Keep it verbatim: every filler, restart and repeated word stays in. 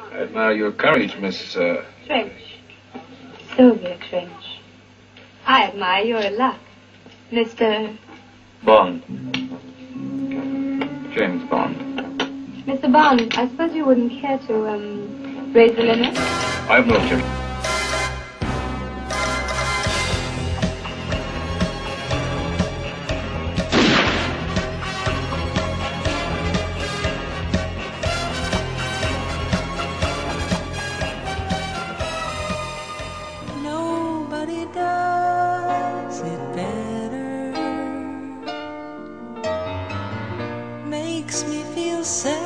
I admire your courage, Miss... Uh... Trench. Sylvia Trench. I admire your luck, Mister... Bond. James Bond. Mister Bond, I suppose you wouldn't care to, um, raise the limit? I have no objection. Nobody does it better. Makes me feel sad.